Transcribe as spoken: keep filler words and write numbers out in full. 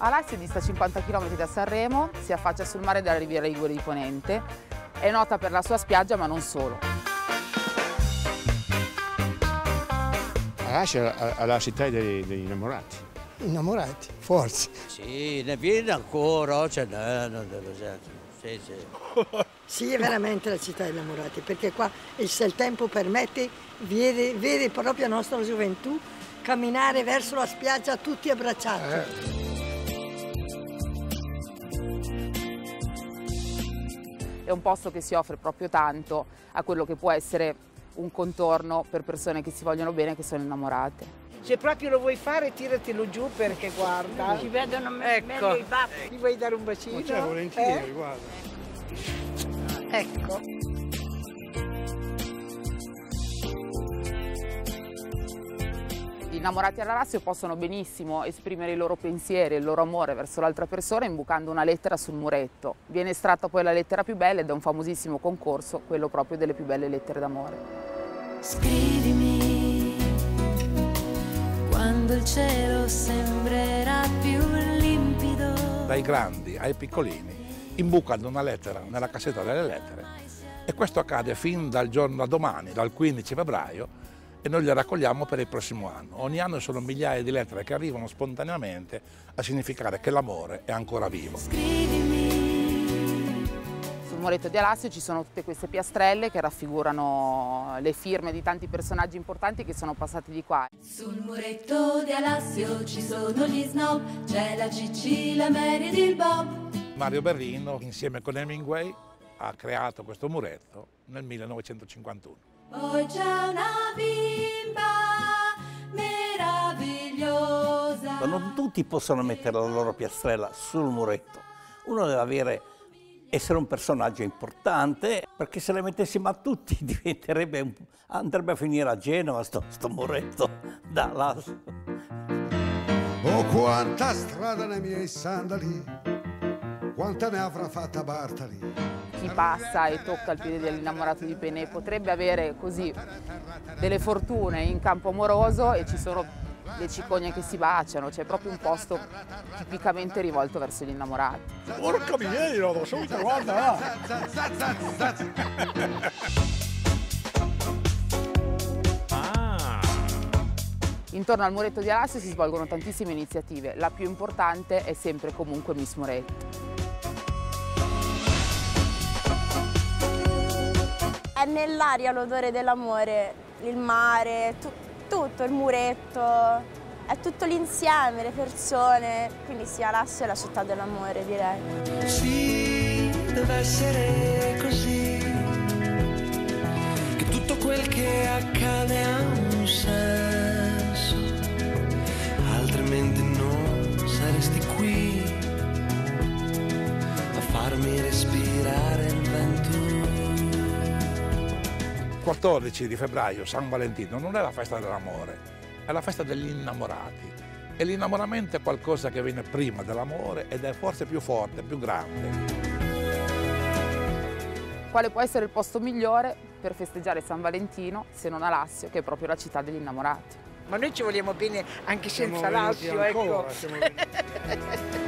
Alassio dista cinquanta chilometri da Sanremo, si affaccia sul mare della Riviera Ligure di Ponente, è nota per la sua spiaggia ma non solo. Alassio è la città degli, degli innamorati. Innamorati, forse. Sì, ne viene ancora, cioè, no, no, no, sì, sì. Sì, è veramente la città degli innamorati, perché qua, se il tempo permette, vede, vede proprio la nostra gioventù camminare verso la spiaggia tutti abbracciati. Eh. È un posto che si offre proprio tanto a quello che può essere un contorno per persone che si vogliono bene e che sono innamorate. Se proprio lo vuoi fare, tiratelo giù perché guarda. Ci vedono ecco. meglio i baffi. Ti vuoi dare un bacino? Ma c'è volentieri, eh? guarda. Ecco. Gli innamorati all'Alassio possono benissimo esprimere i loro pensieri e il loro amore verso l'altra persona imbucando una lettera sul muretto. Viene estratta poi la lettera più bella ed è un famosissimo concorso, quello proprio delle più belle lettere d'amore. Scrivimi quando il cielo sembrerà più limpido. Dai grandi ai piccolini imbucano una lettera nella cassetta delle lettere e questo accade fin dal giorno da domani, dal quindici febbraio, e noi le raccogliamo per il prossimo anno. Ogni anno sono migliaia di lettere che arrivano spontaneamente a significare che l'amore è ancora vivo. Scrivimi. Sul muretto di Alassio ci sono tutte queste piastrelle che raffigurano le firme di tanti personaggi importanti che sono passati di qua. Sul muretto di Alassio ci sono gli snob, c'è la Cicci, la Mary ed il Bob. Mario Berrino, insieme con Hemingway, ha creato questo muretto nel millenovecentocinquantuno. Poi c'è una bimba meravigliosa. Ma non tutti possono mettere la loro piastrella sul muretto. Uno deve avere, essere un personaggio importante, perché se le mettessimo a tutti diventerebbe un, andrebbe a finire a Genova sto, sto muretto da Alassio. Oh, quanta strada nei miei sandali, quanta ne avrà fatta Bartali. Chi passa e tocca il piede dell'innamorato di Penè potrebbe avere così delle fortune in campo amoroso e ci sono le cicogne che si baciano, c'è proprio un posto tipicamente rivolto verso gli innamorati. Porca miseria, lo so, guarda! Intorno al muretto di Alassio si svolgono tantissime iniziative, la più importante è sempre comunque Miss Muretto. È nell'aria l'odore dell'amore, il mare, tu, tutto, il muretto, è tutto l'insieme, le persone, quindi sì, Alassio è la città dell'amore, direi. Sì, deve essere così, che tutto quel che accade ha un senso, altrimenti non saresti qui a farmi respirare il vento. quattordici di febbraio, San Valentino, non è la festa dell'amore, è la festa degli innamorati. E l'innamoramento è qualcosa che viene prima dell'amore ed è forse più forte, più grande. Quale può essere il posto migliore per festeggiare San Valentino se non Alassio, che è proprio la città degli innamorati? Ma noi ci vogliamo bene anche senza Alassio, Alassio, ecco. Ancora, siamo...